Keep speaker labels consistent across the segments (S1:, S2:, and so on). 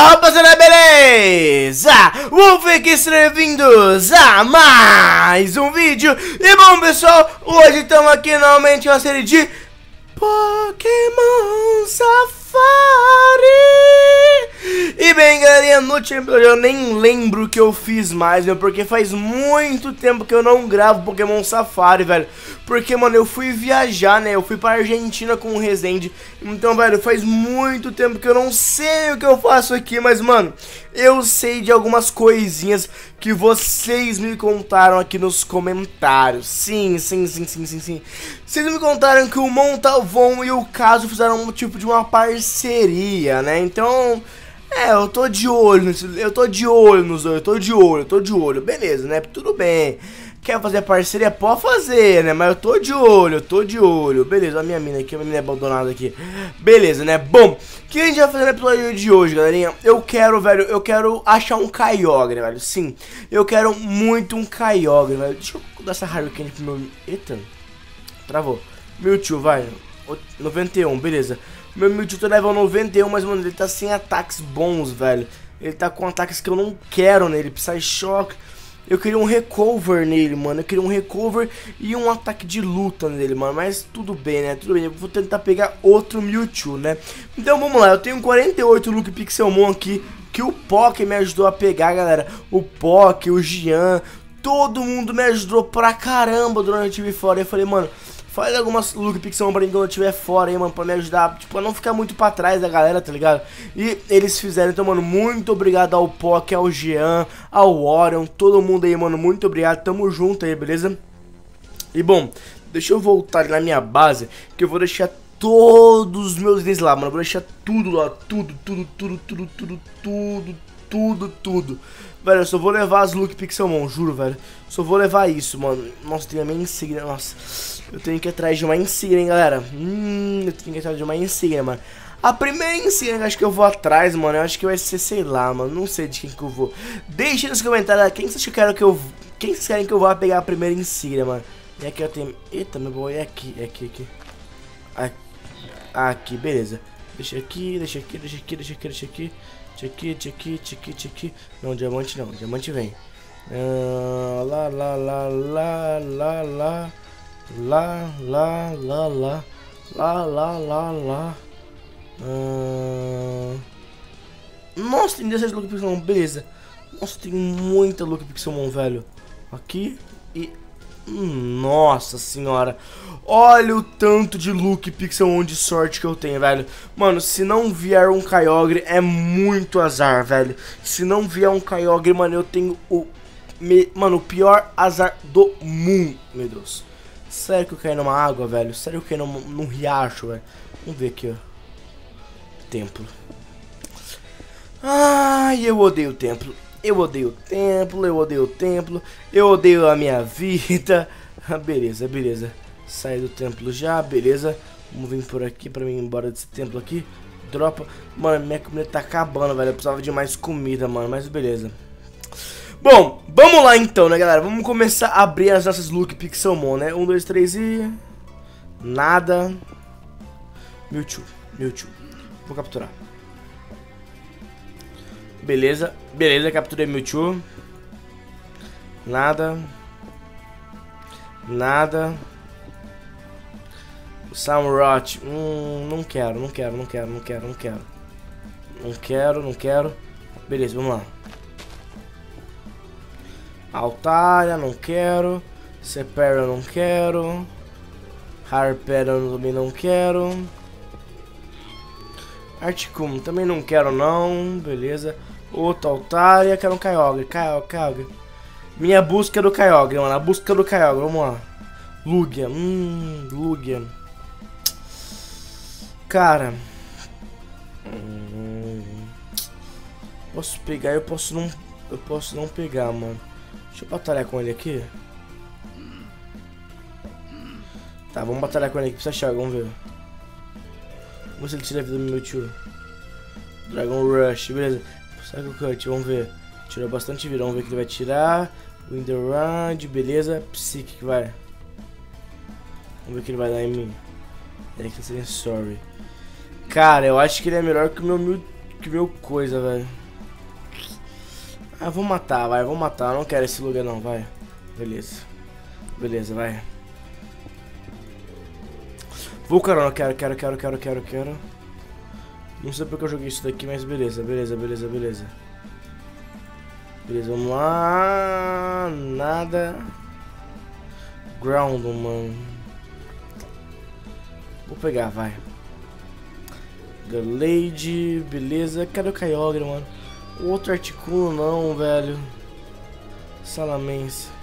S1: Rapaziada, beleza? Wolf aqui, sejam bem-vindos a mais um vídeo. E bom, pessoal, hoje estamos aqui novamente em uma série de Pokémon Safari. E bem, galerinha, no último episódio eu nem lembro o que eu fiz mais, meu, porque faz muito tempo que eu não gravo Pokémon Safari, velho. Porque, mano, eu fui viajar, né, eu fui pra Argentina com o Resende. Então, velho, faz muito tempo que eu não sei o que eu faço aqui, mas, mano, eu sei de algumas coisinhas que vocês me contaram aqui nos comentários. Sim. Vocês me contaram que o Montalvão e o Caso fizeram um tipo de uma parceria, né? Então, eu tô de olho nos dois, eu tô de olho, beleza, né? Tudo bem. Quer fazer parceria? Pode fazer, né? Mas eu tô de olho, beleza. A minha mina aqui, a minha mina abandonada aqui. Beleza, né? Bom, o que a gente vai fazer no episódio de hoje, galerinha? Eu quero, velho, achar um Kyogre, velho. Sim, eu quero muito um Kyogre, velho. Deixa eu dar essa Hurricane pro meu... Eita, travou. Mewtwo, vai. 91, beleza. Meu Mewtwo tá level 91, mas, mano, ele tá sem ataques bons, velho. Ele tá com ataques que eu não quero nele. Psyshock. Eu queria um recover nele, mano. Eu queria um recover e um ataque de luta nele, mano. Mas tudo bem, né? Tudo bem. Eu vou tentar pegar outro Mewtwo, né? Então vamos lá. Eu tenho 48 Luke Pixelmon aqui que o Poké me ajudou a pegar, galera. O Poké, o Gian, todo mundo me ajudou pra caramba durante eu estive fora. Eu falei, mano, faz algumas Luke Pixelmon pra mim quando eu estiver fora aí, mano, pra me ajudar, tipo, a não ficar muito pra trás da galera, tá ligado? E eles fizeram, então, mano, muito obrigado ao Poké, ao Jean, ao Orion, todo mundo aí, mano, muito obrigado, tamo junto aí, beleza? E, bom, deixa eu voltar ali na minha base, que eu vou deixar todos os meus itens lá, mano, eu vou deixar tudo lá, tudo. Velho, eu só vou levar as Luke Pixelmon, juro, velho. Só vou levar isso, mano. Nossa, tem a minha insígnia, nossa. Eu tenho que ir atrás de uma insígnia, hein, galera. Eu tenho que ir atrás de uma insígnia, mano. A primeira insígnia que eu acho que eu vou atrás, mano, eu acho que vai ser, sei lá, mano. Não sei de quem que eu vou. Deixe nos comentários quem vocês querem que eu... Quem vocês querem que eu vá pegar a primeira insígnia, mano. E aqui eu tenho... Eita, meu boy, é aqui. Aqui, beleza. Deixa aqui. Não, diamante não, diamante vem. Nossa, tem 16 Luke Pixelmon, beleza. Nossa, tem muita Luke Pixelmon, velho. Aqui e... Nossa senhora. Olha o tanto de Luke Pixelmon de sorte que eu tenho, velho. Mano, se não vier um Kyogre é muito azar, velho. Se não vier um Kyogre, mano, eu tenho o... Mano, o pior azar do mundo. Meu Deus. Sério que eu caí numa água, velho? Sério que eu caí num riacho, velho? Vamos ver aqui, ó. Templo. Ai, eu odeio o templo. Eu odeio o templo, eu odeio a minha vida. Beleza. Saí do templo já, beleza. Vamos vir por aqui pra mim ir embora desse templo aqui. Dropa. Mano, minha comida tá acabando, velho. Eu precisava de mais comida, mano, mas beleza. Bom, vamos lá então, né, galera. Vamos começar a abrir as nossas Luke Pixelmon, né? 1, 2, 3 e... Nada. Mewtwo. Vou capturar. Beleza, capturei Mewtwo. Nada. Samurott. Não quero. Beleza, vamos lá. Altaria, não quero. Sepera, não quero. Harpera, também não quero. Articuno, também não quero não. Beleza. Outra Altaria, quero um Kyogre. Minha busca do Kyogre, mano. A busca do Kyogre, vamos lá. Lugia. Cara. Posso pegar, eu posso não pegar, mano. Deixa eu batalhar com ele aqui. Tá, vamos batalhar com ele aqui. Precisa achar, vamos ver. Vamos ver se ele tira a vida do meu tio. Dragon Rush, beleza. Psycho Cut, vamos ver. Tirou bastante vida, vamos ver o que ele vai tirar. Winterrand, beleza. Psychic, vai. Vamos ver o que ele vai dar em mim. Sorry. Cara, eu acho que ele é melhor que o meu que meu coisa, velho. Ah, vou matar, vai, vou matar. Eu não quero esse lugar não, vai. Beleza. Beleza, vai. Vou, caramba, quero. Não sei porque eu joguei isso daqui, mas beleza. Beleza, vamos lá. Nada. Ground, mano. Vou pegar, vai. Galade, beleza. Cadê o Kyogre, mano? O outro Articuno não, velho. Salamence.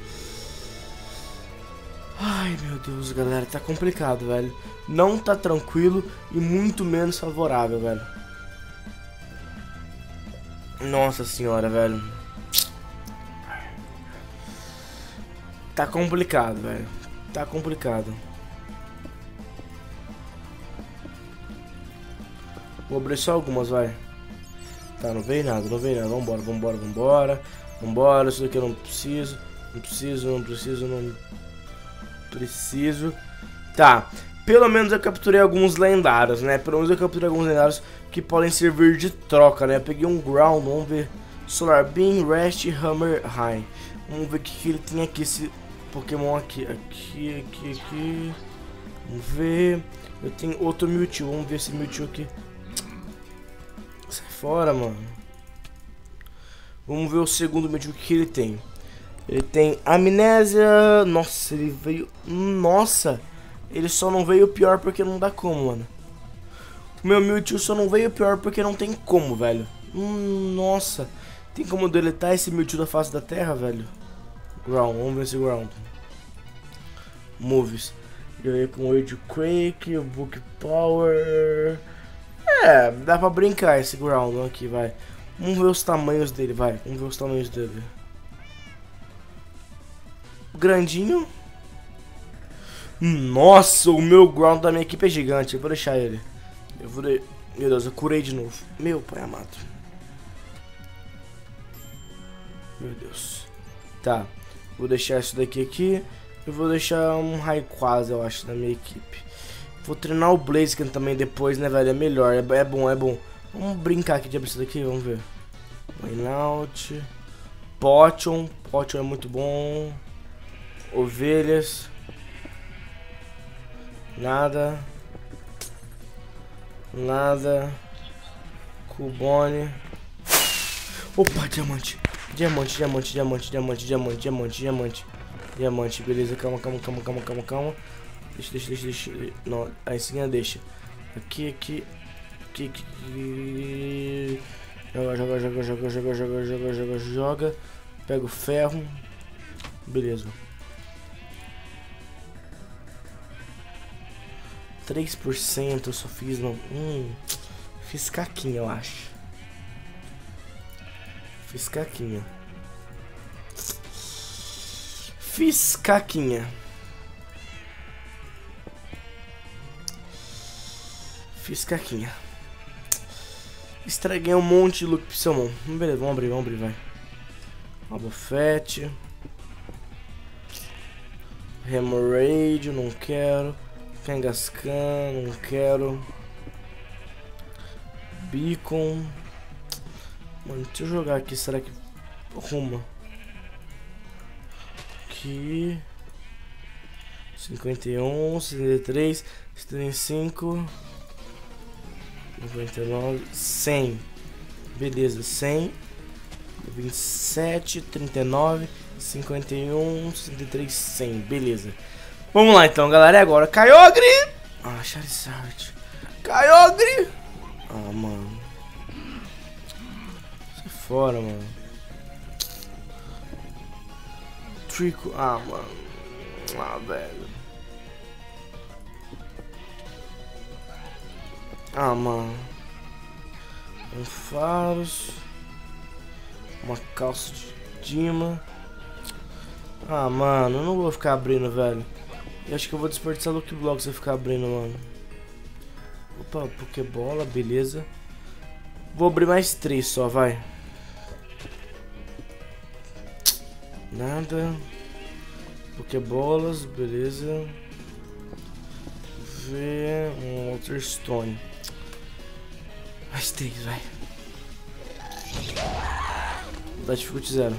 S1: Ai, meu Deus, galera. Tá complicado, velho. Não tá tranquilo e muito menos favorável, velho. Nossa senhora, velho. Tá complicado, velho. Tá complicado. Vou abrir só algumas, vai. Tá, não veio nada. Vambora. Isso daqui eu não preciso. Não preciso. Tá. Pelo menos eu capturei alguns lendários, né? Que podem servir de troca, né? Eu peguei um Ground, vamos ver. Solar Beam, Rest, Hammer, High. Vamos ver o que ele tem aqui, esse Pokémon aqui. Vamos ver. Eu tenho outro Mewtwo, vamos ver esse Mewtwo aqui. Sai fora, mano. Vamos ver o segundo Mewtwo que ele tem. Ele tem Amnésia. Nossa, ele veio... Nossa, ele só não veio pior porque não dá como, mano. O meu Mewtwo só não veio pior porque não tem como, velho. Nossa, tem como deletar esse Mewtwo da face da terra, velho? Ground, vamos ver esse Ground. Moves. Eu ia com o Age Quake, o Book Power. É, dá pra brincar esse Ground aqui, vai. Vamos ver os tamanhos dele, vai. Grandinho. Nossa, o meu Ground da minha equipe é gigante. Eu vou deixar ele. Meu Deus, eu curei de novo. Meu pai amado. Meu Deus. Tá. Vou deixar isso daqui aqui. Eu vou deixar um Rayquaza, eu acho, na minha equipe. Vou treinar o Blaziken também depois, né, velho? É melhor. É bom. Vamos brincar aqui de abrir isso daqui, vamos ver. Rainout. Potion é muito bom. Ovelhas. Nada. Cubone. Opa, diamante. Diamante, beleza. Calma. Deixa. Não, aí sim, deixa. Aqui. Joga. Pega o ferro. Beleza. 3% eu só fiz, não. Fiz caquinha, eu acho. Fiz caquinha. Estraguei um monte de look Pixelmon. Beleza, vamos abrir, vai. Abofete. Hemorrhage, não quero. Kangaskhan, não quero. Beacon. Mano, deixa eu jogar aqui, será que arruma? Aqui 51, 63, 75, 99, 100. Beleza, 100, 27, 39, 51, 63, 100. Beleza. Vamos lá então, galera. É agora. Kyogre! Ah, Charizard. Kyogre! Ah, mano. Sai fora, mano. Trico. Ah, mano. Ah, velho. Ah, mano. Um faros. Uma calça de Dima. Ah, mano. Eu não vou ficar abrindo, velho. Eu acho que eu vou desperdiçar Lucky Block se eu ficar abrindo, mano. Opa, Pokébola, beleza. Vou abrir mais 3 só, vai. Nada. Pokébolas, beleza. Ver um Water Stone. Mais 3, vai. Vou dar dificuldade 0.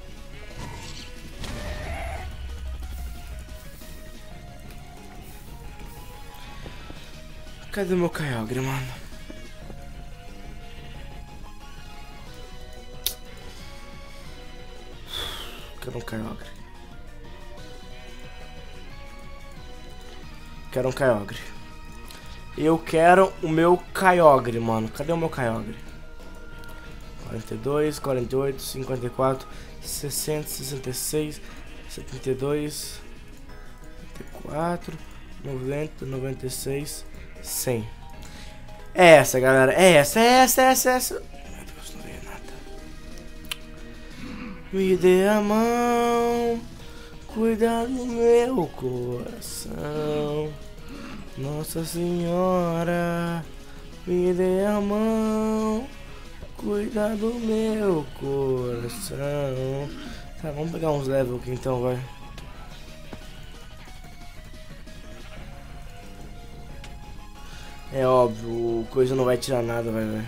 S1: Cadê meu Kyogre, mano? Quero um Kyogre. Quero um Kyogre. Eu quero o meu Kyogre, mano. Cadê o meu Kyogre? 42, 48, 54, 60, 66, 72, 74, 90, 96, 100. É essa, galera. É essa. Meu Deus, não veio nada. Me dê a mão, cuida do meu coração. Nossa Senhora, me dê a mão, cuida do meu coração. Tá, vamos pegar uns levels aqui então, vai. É óbvio, o coisa não vai tirar nada, vai, velho.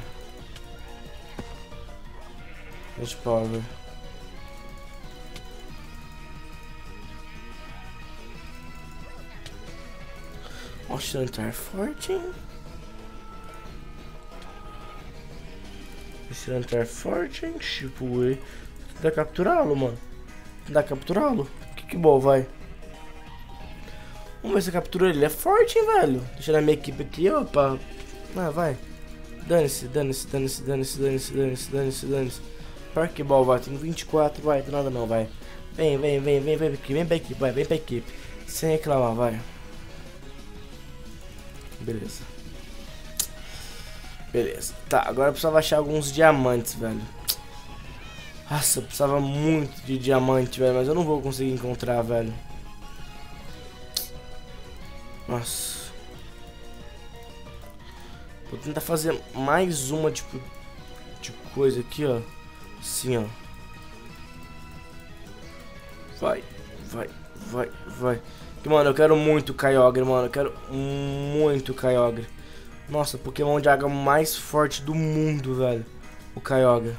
S1: Deixa eu parar, velho. O Chantar forte, hein? Esse Chantar forte, hein? Tipo, dá capturá-lo, mano. Dá capturá-lo? Que bom, vai. Vamos ver se captura ele. Ele é forte, hein, velho. Deixa na minha equipe aqui, opa. Ah, vai. Dane-se. Parque ball, vai. Tem 24, vai. Tem nada não, vai. Vem pra equipe, vai. Vem pra equipe. Sem reclamar, vai. Beleza. Tá, agora eu precisava achar alguns diamantes, velho. Nossa, eu precisava muito de diamante, velho. Mas eu não vou conseguir encontrar, velho. Nossa. Vou tentar fazer mais uma, tipo, de coisa aqui, ó. Assim, ó. Vai. Mano, eu quero muito Kyogre, mano. Eu quero muito Kyogre. Nossa, Pokémon de água mais forte do mundo, velho. O Kyogre.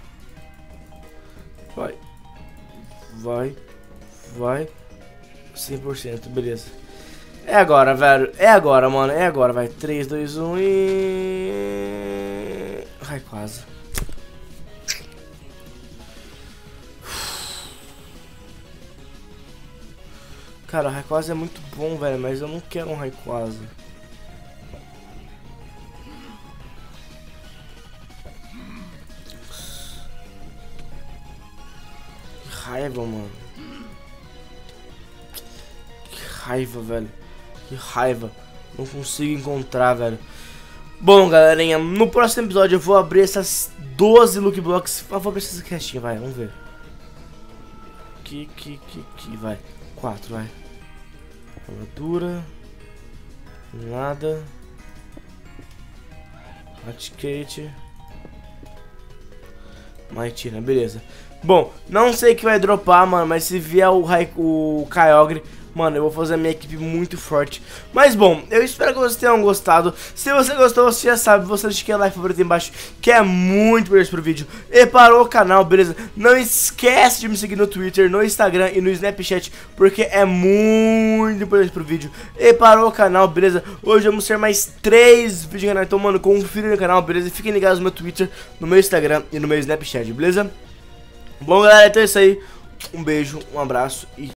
S1: Vai. 100%, beleza. É agora, velho. É agora, mano. É agora, vai. 3, 2, 1 e... Ai, quase. Cara, o Rayquaza é muito bom, velho, mas eu não quero um Rayquaza. Que raiva, mano. Que raiva, velho. Que raiva. Não consigo encontrar, velho. Bom, galerinha, no próximo episódio eu vou abrir essas 12 Lucky Blocks. Eu vou abrir essas caixinhas, vai, vamos ver. Vai. 4, vai. Armadura. Nada. Hotcake. Maitina, beleza. Bom, não sei o que vai dropar, mano, mas se vier o Kyogre, mano, eu vou fazer a minha equipe muito forte. Mas bom, eu espero que vocês tenham gostado. Se você gostou, você já sabe, você deixa aquele like favorito aí embaixo, que é muito importante pro vídeo. E para o canal, beleza? Não esquece de me seguir no Twitter, no Instagram e no Snapchat, porque é muito importante pro vídeo. E para o canal, beleza? Hoje vamos ter mais 3 vídeos no canal, então, mano, confira no canal, beleza? E fiquem ligados no meu Twitter, no meu Instagram e no meu Snapchat, beleza? Bom, galera, então é isso aí. Um beijo, um abraço e